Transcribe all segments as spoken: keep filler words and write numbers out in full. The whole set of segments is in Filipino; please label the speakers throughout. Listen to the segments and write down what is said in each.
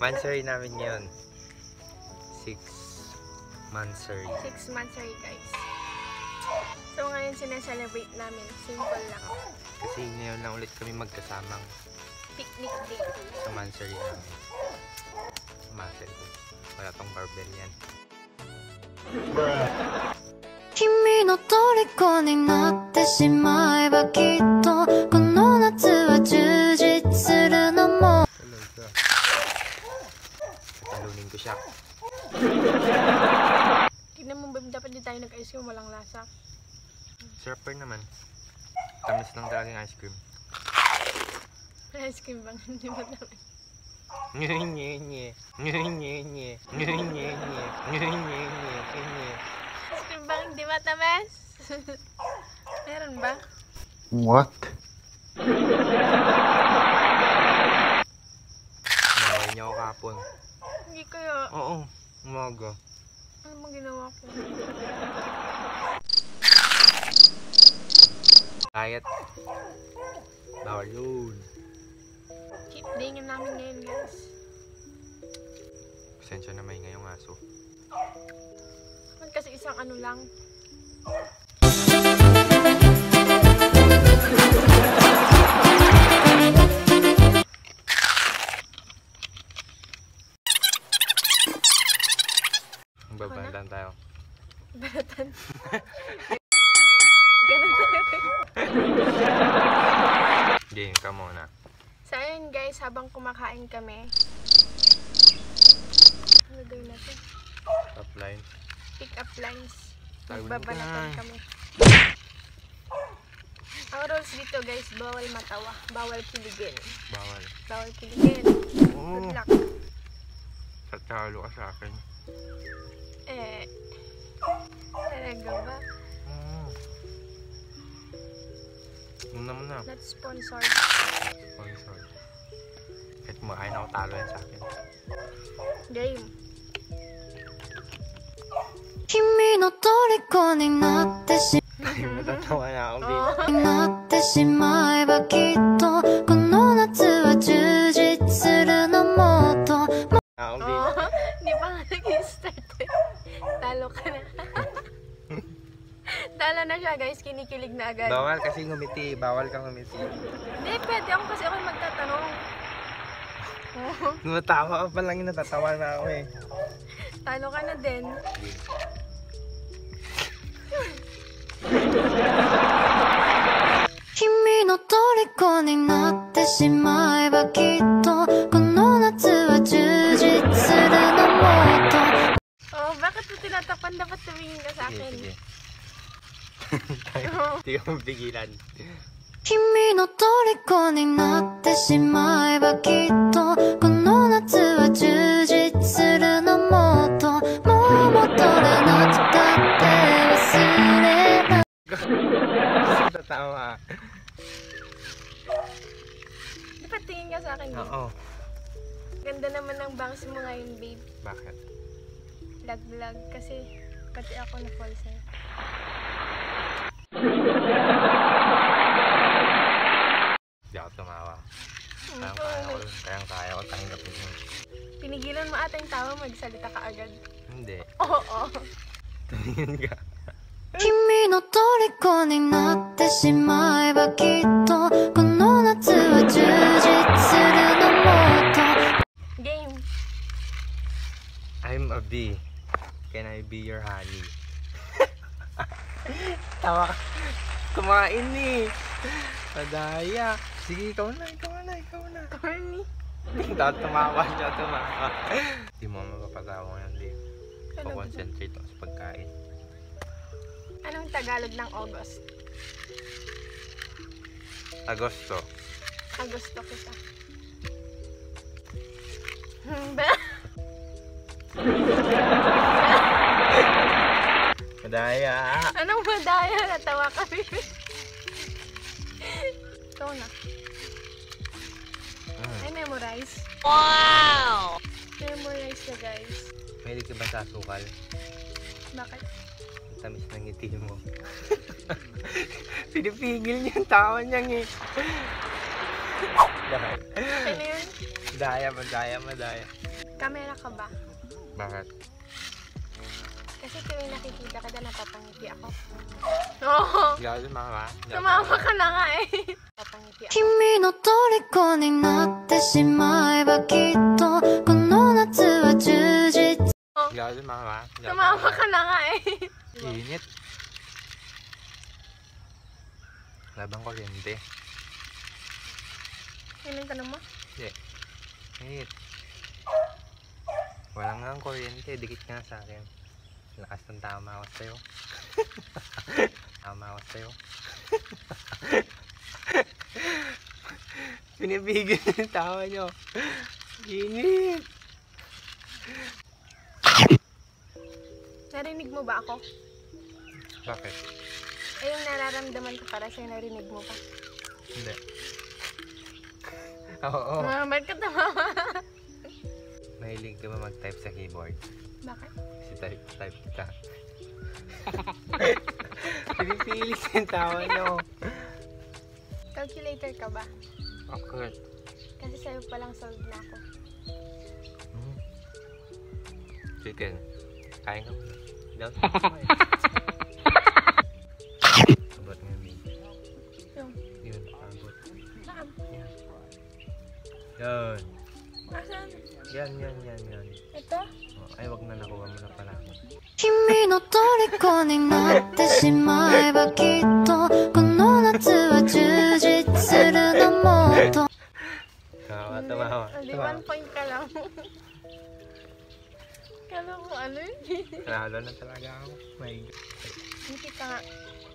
Speaker 1: Mansary namin ngayon. Six mansary.
Speaker 2: Six mansary guys. So ngayon sineselebrate namin. Simple lang.
Speaker 1: Kasi ngayon lang ulit kami magkasamang
Speaker 2: picnic day.
Speaker 1: Sa mansary namin. Mansary. Wala tong barbarian.
Speaker 3: 君の虜になってしまえばきっとこの夏は充実するのも
Speaker 1: Talunin ko siya.
Speaker 2: Tignan mo, babe, dapat di tayo nag-ice cream walang lasa.
Speaker 1: Sarap pa rin naman. Tamis lang talaga yung ice cream.
Speaker 2: Ice cream bang? Hindi ba naman?
Speaker 1: Nye nye nye nye nye nye nye nye nye nye nye nye.
Speaker 2: Ice cream bang hindi matamis? Meron ba?
Speaker 1: What? Naway niya ako kapon.
Speaker 2: Hindi kaya.
Speaker 1: Oo, umaga.
Speaker 2: Ano bang ginawa ko?
Speaker 1: Diet. Bawal yun.
Speaker 2: Cheat day nga namin ngayon guys.
Speaker 1: Pasensya na may ngayong aso.
Speaker 2: Kasi isang ano lang.
Speaker 1: Babantan tayo.
Speaker 2: Baratan. Ganun tayo.
Speaker 1: Game ka muna.
Speaker 2: So ayun guys, habang kumakain kami. Ano gawin natin?
Speaker 1: Top line.
Speaker 2: Pick up lines.
Speaker 1: Talunin
Speaker 2: Magbabalatan
Speaker 1: ka.
Speaker 2: kami. Ang rules dito guys, bawal matawa. Bawal kiligin.
Speaker 1: Bawal.
Speaker 2: Bawal kiligin.
Speaker 1: Oo.
Speaker 2: Good luck.
Speaker 1: Tatalo ka sa akin.
Speaker 2: Eh, talaga ba?
Speaker 1: Oo. Una mo na.
Speaker 2: Not sponsored.
Speaker 1: Sorry, sorry. Kahit kumakain ako, talo yan sa akin.
Speaker 2: Game.
Speaker 3: 君の虜になってし
Speaker 1: Natatawa na ako, babe.
Speaker 2: Oh.
Speaker 3: なってしまえばきっとこの夏は充実するのもっと
Speaker 1: Ako, babe.
Speaker 2: Oh, hindi pa nga nag-start eh. Talo ka na. Talo na siya guys, kinikilig na agad.
Speaker 1: Bawal kasi ngumiti. Bawal kang ngumiti.
Speaker 2: Hindi, pwede ako kasi ako magtatanong. Oh,
Speaker 1: Numatawa ka pa lang yung natatawa na ako eh.
Speaker 2: talo ka na din.
Speaker 3: 君の虜になってしまえばきっとこの夏は充実するのもっと
Speaker 2: Oh, bakit mo tinatakpan? Dapat tumingin ka sa
Speaker 1: Sige,
Speaker 2: akin.
Speaker 1: sige.
Speaker 2: Oh.
Speaker 1: Hindi ka mapigilan.
Speaker 3: 君の虜になってしまえばきっとこの夏は充実するのもっともう戻らなくたって忘れない
Speaker 1: Tatawa.
Speaker 2: Dapat tingin ka sa akin. babe.
Speaker 1: Oo.
Speaker 2: Ganda naman ng bangs mo ngayon, babe.
Speaker 1: Bakit?
Speaker 2: Lag-lag kasi pati ako na-fall sa'yo.
Speaker 1: Hindi ako tumawa.
Speaker 2: Hmm,
Speaker 1: Kayang kaya ko. Kayang kaya ko. Tanggapin mo.
Speaker 2: Pinigilan mo ata yung tawa, magsalita ka agad.
Speaker 1: Hindi.
Speaker 2: Oo.
Speaker 1: Tumingin ka.
Speaker 3: 君の虜になってしまえばきっとこの夏は充実するのもっと
Speaker 2: Game.
Speaker 1: I'm a bee. Can I be your honey? Tawa. Kumain eh. Madaya. Sige, ikaw na, ikaw na, ikaw na.
Speaker 2: Corny.
Speaker 1: Dapat tumawa siya, tumawa. Hindi mo mapapatawa ngayon, Dave.
Speaker 2: Ano ba?
Speaker 1: Concentrate ako sa pagkain.
Speaker 2: Anong Tagalog ng August?
Speaker 1: Agosto.
Speaker 2: Agosto kita. Hmm, ba?
Speaker 1: Madaya.
Speaker 2: Anong madaya? Natawa kami. Ikaw na.
Speaker 1: Mm.
Speaker 2: I memorize.
Speaker 3: Wow!
Speaker 2: Memorize na guys.
Speaker 1: Mahilig ka ba sa asukal?
Speaker 2: Bakit?
Speaker 1: Tamis ng ngiti mo. Pinipigil niya yung tawa niya eh. Dahil.
Speaker 2: Okay na yun?
Speaker 1: Madaya, madaya, madaya.
Speaker 2: Camera ka ba?
Speaker 1: Bakit?
Speaker 2: Kasi tuwing nakikita ka na napapangiti ako. Oo.
Speaker 1: Hindi ako sumama.
Speaker 2: Sumama ka na nga eh. Napapangiti ako.
Speaker 3: 君の虜になってしまえばきっとこの夏は充実
Speaker 1: Hindi ako sumama.
Speaker 2: Sumama ka na nga eh.
Speaker 1: Init. Labang kuryente.
Speaker 2: Yun ang tanong mo?
Speaker 1: Hindi. Init. Walang nga ang kuryente. Dikit nga sa akin. Lakas ng tama ako sa'yo. Tama ako sa'yo. Pinibigil yung tawa nyo. Init.
Speaker 2: Narinig mo ba ako?
Speaker 1: Bakit?
Speaker 2: Eh yung nararamdaman ko para sa'yo, narinig mo pa.
Speaker 1: Hindi. Oo.
Speaker 2: Ah, ba't ka tumawa?
Speaker 1: Mahilig ka ba mag-type sa keyboard?
Speaker 2: Bakit?
Speaker 1: Kasi type, type ka. Pinipilit yung tawa nyo.
Speaker 2: Calculator ka ba?
Speaker 1: Bakit?
Speaker 2: Kasi sa'yo palang solve na ako.
Speaker 1: Hmm. Chicken. Kain ka muna. Hindi ako kumain. Abot nga, babe.
Speaker 2: Yung,
Speaker 1: Yun, abot.
Speaker 2: saan?
Speaker 1: Yan. Yan.
Speaker 2: Asan?
Speaker 1: Yan, yan, yan, yan.
Speaker 2: Ito?
Speaker 1: Oh, ay, wag na, nakuha mo na pala ako.
Speaker 3: 君の虜になってしまえばきっとこの夏は充実するのもっと
Speaker 1: Tawa, tumawa.
Speaker 2: Hindi, one point ka lang. Kala ko ano yun?
Speaker 1: Nalo na talaga ako. My God.
Speaker 2: Hindi ka nga.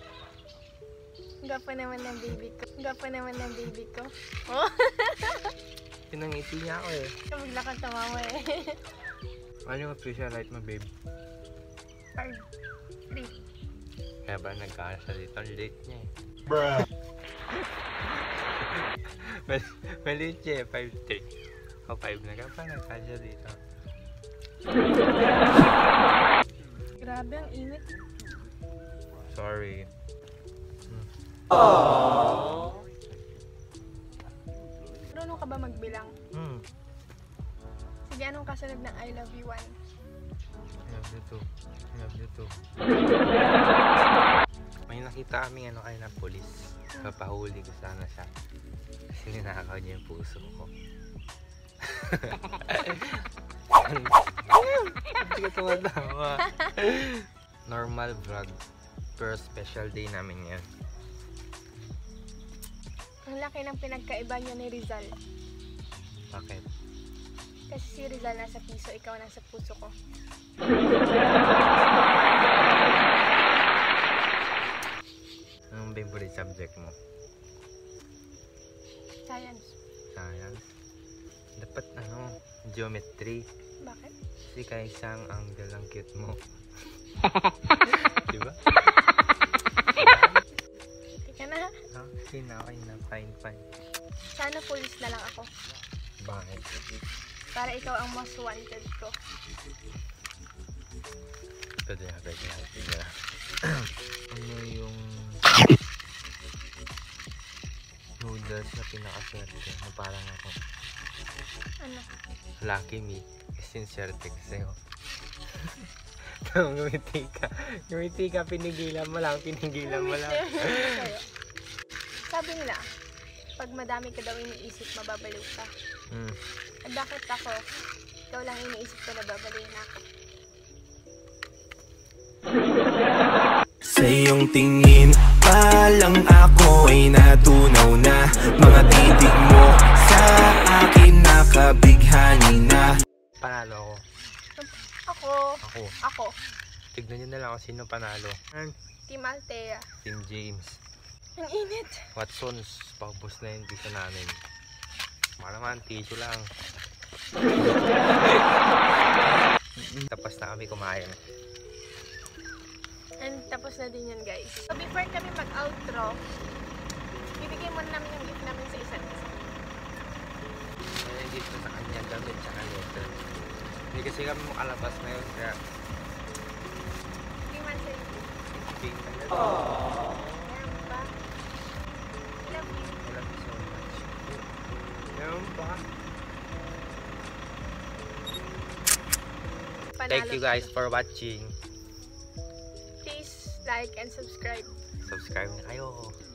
Speaker 2: Gapa naman ng baby ko. Gapa naman ng baby ko. Oh,
Speaker 1: Pinangiti niya ako eh.
Speaker 2: bigla kang tamawa eh.
Speaker 1: Ano yung official light mo, babe?
Speaker 2: Card. Three.
Speaker 1: Kaya ba nagkasa dito? Late niya eh.
Speaker 4: Bruh.
Speaker 1: Mal- Maliit siya eh, five three. O five na ka pa, nagkasa dito.
Speaker 2: Grabe ang init.
Speaker 1: Sorry.
Speaker 2: Marunong ka ba magbilang?
Speaker 1: Hmm.
Speaker 2: Sige, anong kasunod ng I love you one?
Speaker 1: I love you too. I love you too. May nakita kami ano kayo ng polis. Kapahuli ko sana siya. Kasi ninakaw niya yung puso ko. Hindi ka tumatawa. Normal vlog. Pero special day namin yan.
Speaker 2: Ang laki ng pinagkaiba niyo ni Rizal.
Speaker 1: Bakit?
Speaker 2: Kasi si Rizal nasa piso, ikaw nasa puso ko.
Speaker 1: Anong favorite subject mo?
Speaker 2: Science.
Speaker 1: Science? Dapat ano, geometry.
Speaker 2: Bakit?
Speaker 1: Kasi kahit isang angle ang cute mo. Diba?
Speaker 2: Tika na.
Speaker 1: Ah, okay na, okay na. Fine, fine.
Speaker 2: Sana police na lang ako.
Speaker 1: Bakit?
Speaker 2: Para ikaw ang most wanted ko.
Speaker 1: Pwede na, pwede na, pwede na. Ano yung noodles na pinakaswerte na parang ako?
Speaker 2: Ano?
Speaker 1: Lucky me. Sincerte ko sa'yo. Ngumiti ka. Ngumiti ka, pinigilan mo lang, pinigilan mo lang.
Speaker 2: Sa'yo. Sabi nila, pag madami ka daw iniisip, mababaliw ka.
Speaker 1: Hmm.
Speaker 2: At bakit ako? Ikaw lang iniisip ko na babaliw na ako.
Speaker 4: Sa iyong tingin pa lang ako ay natunaw na. Mga titig mo sa akin nakabighani na.
Speaker 1: Panalo ako.
Speaker 2: Ako.
Speaker 1: Ako.
Speaker 2: Ako.
Speaker 1: Tignan nyo na lang kung sino panalo. Hmm.
Speaker 2: Team Althea.
Speaker 1: Team James.
Speaker 2: Ang init.
Speaker 1: Watsons, paubos na yung piso namin. Mga naman, tissue lang. Tapos na kami kumain.
Speaker 2: And tapos na din yan, guys. So before kami mag-outro, bibigay muna namin yung gift namin sa isa't isa.
Speaker 1: Kaya dito sa kanya gamit tsaka letter. Hindi kasi kami makalabas ngayon kaya
Speaker 2: Hindi man sa iyo.
Speaker 1: pink na letter.
Speaker 2: Meron ba? I love you.
Speaker 1: I love you so much. Meron pa?
Speaker 2: panalo.
Speaker 1: Thank you guys for watching.
Speaker 2: Please like and subscribe.
Speaker 1: Subscribe na kayo.